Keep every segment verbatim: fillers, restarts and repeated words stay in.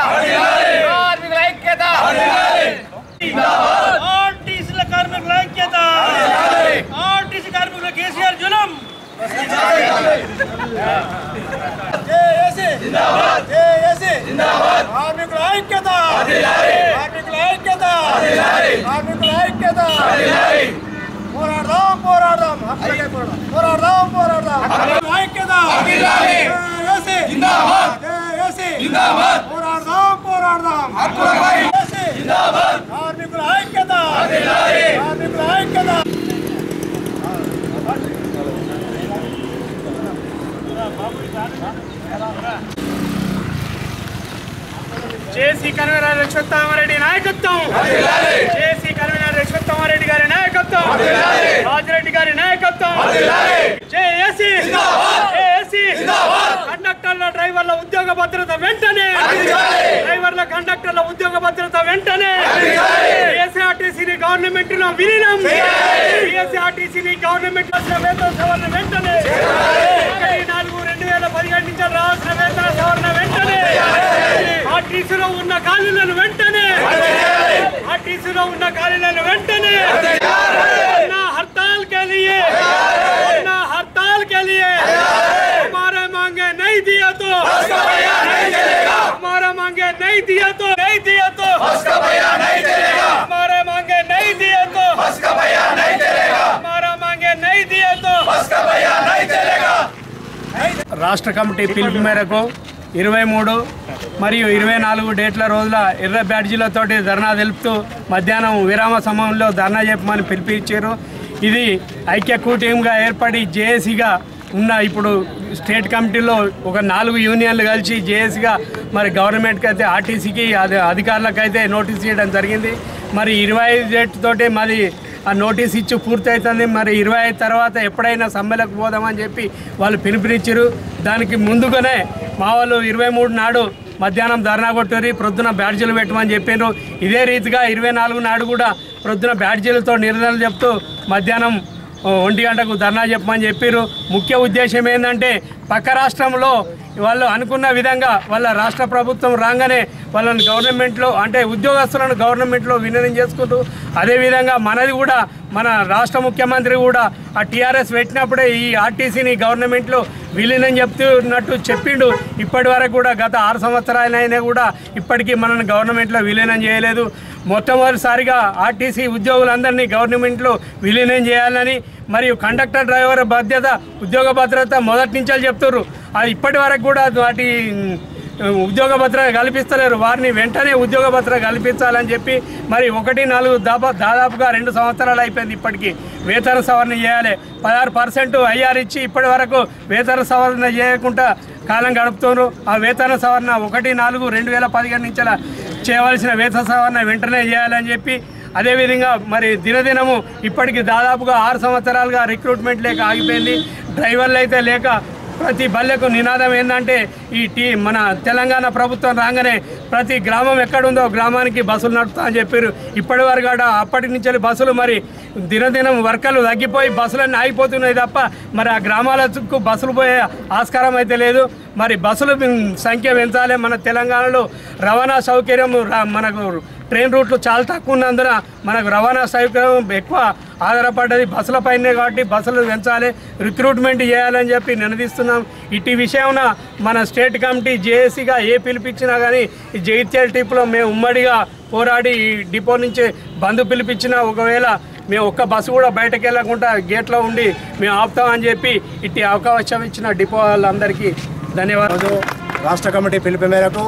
కార్మికుల ఐక్యత ఆర్టీసీల కార్మికుల ఐక్యత ఆర్టీసీ కార్మికుల కేసీఆర్ జులం కార్మికుల ఐక్యత కార్మికుల ఐక్యత కార్మికుల ఐక్యత పోరాడదాం పోరాడదాం పోరాడదాం పోరాడదాం ఐక్యత పోరాడదాం పోరాడదాం కార్మికుల ఐక్యత కార్మికుల ఐక్యత జేసీ కన్వీనర్ లక్ష్మీరామారెడ్డి నాయకత్వం జేసీ కన్వీనర్ లక్ష్మీరామారెడ్డి గారి నాయకత్వం రాజిరెడ్డి గారి నాయకత్వం జేఏసీ జేఏసీ కండక్టర్ల డ్రైవర్ల ఉద్యోగ భద్రత వెంటనే డ్రైవర్ల కండక్టర్ల ఉద్యోగ భద్రత వెంటనే ఏఎస్ఆర్టీసీని గవర్నమెంట్ లో విలీనం ఏఎస్ఆర్టీసీని గవర్నమెంట్ లో వేతన సవరణ వెంటనే నాలుగు రెండు వేల పదిహేడు నుంచి రావాల్సిన వేతన సవరణ వెంటనే ఆర్టీసీలో ఉన్న ఖాళీలను వెంటనే ఆర్టీసీలో ఉన్న ఖాళీలను వెంటనే हड़ताल के लिए हड़ताल के लिए हमारे मांगे नहीं दिया तो हमारा मांगे नहीं दिया तो नहीं दिया तो हमारे मांगे नहीं दिया तो हमारा मांगे नहीं दिया तो రాష్ట్ర కమిటీ పిలుపు మేరకు ఇరవై మూడు మరియు ఇరవై నాలుగు డేట్ల రోజుల ఎర్ర బ్యాడ్జీలతోటి ధర్నా తెలుపుతూ మధ్యాహ్నం విరామ సమయంలో ధర్నా చెప్పమని పిలిపించారు. ఇది ఐక్య కూటమిగా ఏర్పడి జేఏసీగా ఉన్న ఇప్పుడు స్టేట్ కమిటీలో ఒక నాలుగు యూనియన్లు కలిసి జేఏసీగా మరి గవర్నమెంట్కి అయితే ఆర్టీసీకి అది అధికారులకైతే నోటీస్ ఇవ్వడం జరిగింది. మరి ఇరవై ఐదు డేట్ తోటి మరి ఆ నోటీస్ ఇచ్చి పూర్తి అవుతుంది. మరి ఇరవై ఐదు తర్వాత ఎప్పుడైనా సమ్మెలకు పోదామని చెప్పి వాళ్ళు పిలుపునిచ్చారు. దానికి ముందుగానే మా వాళ్ళు ఇరవై మూడు నాడు మధ్యాహ్నం ధర్నా కొట్టారు, ప్రొద్దున బ్యాడ్జీలు పెట్టమని చెప్పారు. ఇదే రీతిగా ఇరవై నాలుగు నాడు కూడా ప్రొద్దున బ్యాడ్జీలతో నిరసనలు చెప్తూ మధ్యాహ్నం ఒంటి గంటకు ధర్నా చెప్పమని చెప్పారు. ముఖ్య ఉద్దేశం ఏంటంటే పక్క రాష్ట్రంలో వాళ్ళు అనుకున్న విధంగా వాళ్ళ రాష్ట్ర ప్రభుత్వం రాగానే వాళ్ళని గవర్నమెంట్లో అంటే ఉద్యోగస్తులను గవర్నమెంట్లో విలీనం చేసుకుంటూ అదేవిధంగా మనది కూడా మన రాష్ట్ర ముఖ్యమంత్రి కూడా ఆ టీఆర్ఎస్ పెట్టినప్పుడే ఈ ఆర్టీసీని గవర్నమెంట్లో విలీనం చెప్తున్నట్టు చెప్పిండు. ఇప్పటి వరకు కూడా గత ఆరు సంవత్సరాలైనా కూడా ఇప్పటికీ మనల్ని గవర్నమెంట్లో విలీనం చేయలేదు. మొట్టమొదటిసారిగా ఆర్టీసీ ఉద్యోగులందరినీ గవర్నమెంట్లో విలీనం చేయాలని మరియు కండక్టర్ డ్రైవర్ బాధ్యత ఉద్యోగ భద్రత మొదటి నుంచి చెప్తున్నారు. అది ఇప్పటి వరకు కూడా వాటి ఉద్యోగ భద్రత కల్పిస్తలేరు. వారిని వెంటనే ఉద్యోగ భద్రత కల్పించాలని చెప్పి మరి ఒకటి నాలుగు దాపా దాదాపుగా రెండు సంవత్సరాలు అయిపోయింది. ఇప్పటికీ వేతన సవరణ చేయాలి. పదహారు పర్సెంట్ ఐఆర్ ఇచ్చి ఇప్పటి వరకు వేతన సవరణ చేయకుండా కాలం గడుపుతున్నారు. ఆ వేతన సవరణ ఒకటి నాలుగు రెండు వేల పదిహేను నుంచి చేయవలసిన వేతన సవరణ వెంటనే చేయాలని చెప్పి అదేవిధంగా మరి దినదినము ఇప్పటికి దాదాపుగా ఆరు సంవత్సరాలుగా రిక్రూట్మెంట్ లేక ఆగిపోయింది. డ్రైవర్లు అయితే లేక ప్రతి బల్లెకు నినాదం ఏంటంటే ఈ టీ మన తెలంగాణ ప్రభుత్వం రాగానే ప్రతి గ్రామం ఎక్కడుందో గ్రామానికి బస్సులు నడుపుతా అని చెప్పారు. ఇప్పటి వరకు కూడా అప్పటి నుంచి బస్సులు మరి దినదినం వర్కలు తగ్గిపోయి బస్సులన్నీ ఆగిపోతున్నాయి తప్ప మరి ఆ గ్రామాలకు బస్సులు పోయే ఆస్కారం అయితే లేదు. మరి బస్సుల సంఖ్య పెంచాలి. మన తెలంగాణలో రవాణా సౌకర్యం మనకు ట్రైన్ రూట్లు చాలా తక్కువ ఉన్నందున మనకు రవాణా సౌకర్యం ఎక్కువ ఆధారపడ్డది బస్సులపైనే కాబట్టి బస్సులు పెంచాలి, రిక్రూట్మెంట్ చేయాలని చెప్పి నినదిస్తున్నాం. ఇటు విషయంన మన స్టేట్ కమిటీ జేఏసీగా ఏ పిలిపించినా కానీ ఈ జగిత్యాల టిప్లో మేము ఉమ్మడిగా పోరాడి ఈ డిపో నుంచి బంద్ పిలిపించినా ఒకవేళ మేము ఒక్క బస్సు కూడా బయటకు వెళ్ళకుండా గేట్లో ఉండి మేము ఆపుతామని చెప్పి ఇటు అవకాశం ఇచ్చిన డిపో వాళ్ళందరికీ ధన్యవాదాలు. రాష్ట్ర కమిటీ పిలుపు మేరకు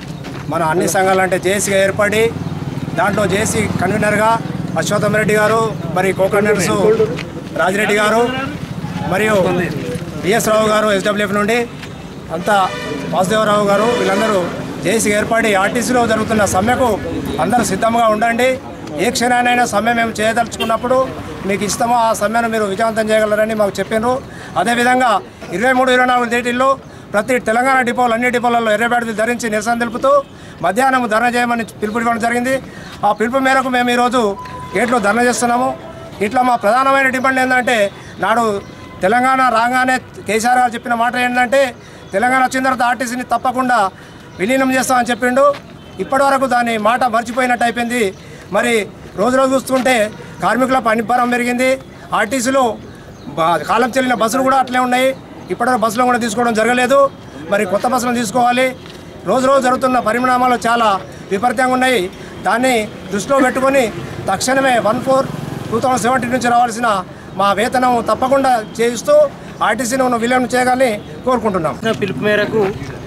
మన అన్ని సంఘాలు అంటే జేఏసీగా ఏర్పడి దాంట్లో జేఏసీ కన్వీనర్గా అశ్వత్థం రెడ్డి గారు, మరి కో కన్వీనర్స్ రాజిరెడ్డి గారు మరియు బిఎస్ రావు గారు ఎస్డబ్ల్యూఎఫ్ నుండి అంతా వాసుదేవరావు గారు వీళ్ళందరూ జేఏసీగా ఏర్పడి ఆర్టీసీలో జరుగుతున్న సమ్మెకు అందరూ సిద్ధంగా ఉండండి. ఏ క్షణానైనా సమ్మె మేము చేయదలుచుకున్నప్పుడు మీకు ఇష్టమో ఆ సమ్మెను మీరు విజయవంతం చేయగలరని మాకు చెప్పారు. అదేవిధంగా ఇరవై మూడు ఇరవై నాలుగు తేదీల్లో ప్రతి తెలంగాణ డిపోలు అన్ని డిపోలలో ఎర్ర బ్యాడ్జీలు ధరించి నిరసన తెలుపుతూ మధ్యాహ్నం ధర్నా చేయమని పిలుపు ఇవ్వడం జరిగింది. ఆ పిలుపు మేరకు మేము ఈరోజు గేట్లో ధర్నా చేస్తున్నాము. ఇట్లా మా ప్రధానమైన డిమాండ్ ఏంటంటే నాడు తెలంగాణ రాగానే కేసీఆర్ గారు చెప్పిన మాట ఏంటంటే తెలంగాణ వచ్చిన తర్వాత ఆర్టీసీని తప్పకుండా విలీనం చేస్తామని చెప్పిండు. ఇప్పటివరకు దాని మాట మర్చిపోయినట్టు అయిపోయింది. మరి రోజు రోజు చూస్తుంటే కార్మికుల పనిభారం పెరిగింది. ఆర్టీసీలో కాలం చెల్లిన బస్సులు కూడా అట్లే ఉన్నాయి. ఇప్పటివరకు బస్సులు కూడా తీసుకోవడం జరగలేదు. మరి కొత్త బస్సులను తీసుకోవాలి. రోజు రోజు జరుగుతున్న పరిణామాలు చాలా విపరీతంగా ఉన్నాయి. దాన్ని దృష్టిలో పెట్టుకొని తక్షణమే one four two thousand seventeen నుంచి రావాల్సిన మా వేతనం తప్పకుండా చేయిస్తూ ఆర్టీసీని ఉన్న విలీనం చేయగాలని కోరుకుంటున్నాం. పిలుపు మేరకు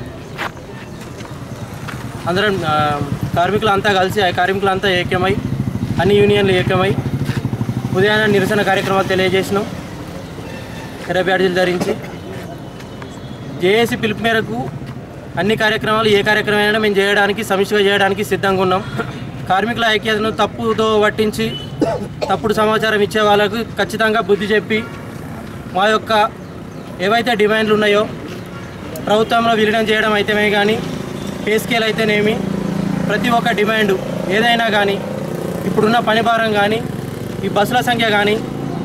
అందరం కార్మికులంతా కలిసి ఆ కార్మికులంతా ఏకమై అన్ని యూనియన్లు ఏకమై ఉదయాన్నే నిరసన కార్యక్రమాలు తెలియజేసినాం. ఎర్ర బ్యాడ్జీలు ధరించి జేఏసీ పిలుపు మేరకు అన్ని కార్యక్రమాలు ఏ కార్యక్రమమైనా మేము చేయడానికి సమిష్టిగా చేయడానికి సిద్ధంగా ఉన్నాం. కార్మికుల ఐక్యతను తప్పుతో పట్టించి తప్పుడు సమాచారం ఇచ్చే వాళ్ళకు ఖచ్చితంగా బుద్ధి చెప్పి మా యొక్క ఏవైతే డిమాండ్లు ఉన్నాయో ప్రభుత్వంలో విలీనం చేయడం అయితేనే కానీ పే స్కేల్ అయితేనేమి ప్రతి ఒక్క డిమాండు ఏదైనా కానీ ఇప్పుడున్న పనిభారం కానీ ఈ బస్సుల సంఖ్య కానీ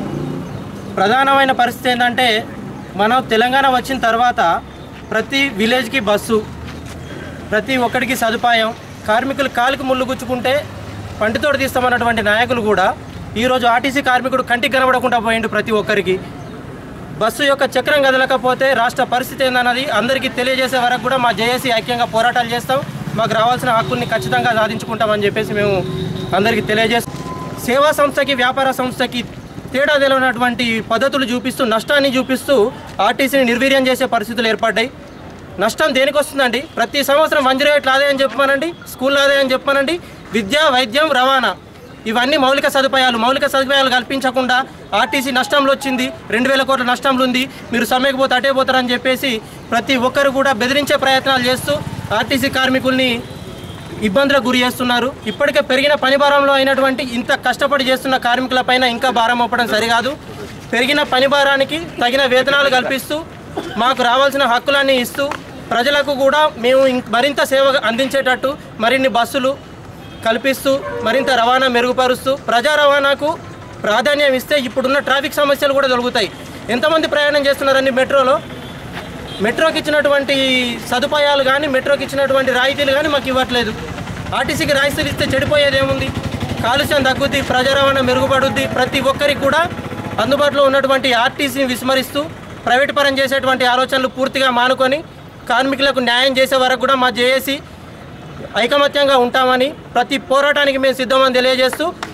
ప్రధానమైన పరిస్థితి ఏంటంటే మనం తెలంగాణ వచ్చిన తర్వాత ప్రతి విలేజ్కి బస్సు ప్రతి ఒక్కడికి సదుపాయం కార్మికులు కాలుకు ముళ్ళు గుచ్చుకుంటే పంటితోడు తీస్తామన్నటువంటి నాయకులు కూడా ఈరోజు ఆర్టీసీ కార్మికుడు కంటికి కనబడకుండా పోయిండు. ప్రతి ఒక్కరికి బస్సు యొక్క చక్రం కదలకపోతే రాష్ట్ర పరిస్థితి ఏందన్నది అందరికీ తెలియజేసే వరకు కూడా మా జేఏసీ ఐక్యంగా పోరాటాలు చేస్తాం. మాకు రావాల్సిన హక్కుల్ని ఖచ్చితంగా సాధించుకుంటామని చెప్పేసి మేము అందరికీ తెలియజేస్తాం. సేవా సంస్థకి వ్యాపార సంస్థకి తేడా తెలియనటువంటి పద్ధతులు చూపిస్తూ నష్టాన్ని చూపిస్తూ ఆర్టీసీని నిర్వీర్యం చేసే పరిస్థితులు ఏర్పడ్డాయి. నష్టం దేనికి వస్తుందండి? ప్రతి సంవత్సరం వన్ జీరో ఎయిట్ ఆదాయం చెప్పమనండి, స్కూల్ ఆదాయం చెప్పమనండి, విద్య, వైద్యం, రవాణా ఇవన్నీ మౌలిక సదుపాయాలు మౌలిక సదుపాయాలు కల్పించకుండా ఆర్టీసీ నష్టంలో వచ్చింది, రెండు వేల కోట్ల నష్టంలో ఉంది, మీరు సమ్మెకు పోతే అటే పోతారని చెప్పేసి ప్రతి ఒక్కరు కూడా బెదిరించే ప్రయత్నాలు చేస్తూ ఆర్టీసీ కార్మికుల్ని ఇబ్బందులకు గురి చేస్తున్నారు. ఇప్పటికే పెరిగిన పని భారంలో అయినటువంటి ఇంత కష్టపడి చేస్తున్న కార్మికులపైన ఇంకా భారం మోపడం సరికాదు. పెరిగిన పని భారానికి తగిన వేతనాలు కల్పిస్తూ మాకు రావాల్సిన హక్కులన్నీ ఇస్తూ ప్రజలకు కూడా మేము మరింత సేవ అందించేటట్టు మరిన్ని బస్సులు కల్పిస్తూ మరింత రవాణా మెరుగుపరుస్తూ ప్రజా రవాణాకు ప్రాధాన్యం ఇస్తే ఇప్పుడున్న ట్రాఫిక్ సమస్యలు కూడా దొరుకుతాయి. ఎంతమంది ప్రయాణం చేస్తున్నారండి మెట్రోలో? మెట్రోకి ఇచ్చినటువంటి సదుపాయాలు కానీ మెట్రోకి ఇచ్చినటువంటి రాయితీలు కానీ మాకు ఇవ్వట్లేదు. ఆర్టీసీకి రాయితీలు ఇస్తే చెడిపోయేది ఏముంది? కాలుష్యం తగ్గుద్ది, ప్రజా రవాణా మెరుగుపడుద్ది. ప్రతి ఒక్కరికి కూడా అందుబాటులో ఉన్నటువంటి ఆర్టీసీని విస్మరిస్తూ ప్రైవేట్ పరం చేసేటువంటి ఆలోచనలు పూర్తిగా మానుకొని కార్మికులకు న్యాయం చేసే వరకు కూడా మా జేఏసీ ఐకమత్యంగా ఉంటామని ప్రతి పోరాటానికి మేము సిద్ధమని తెలియజేస్తూ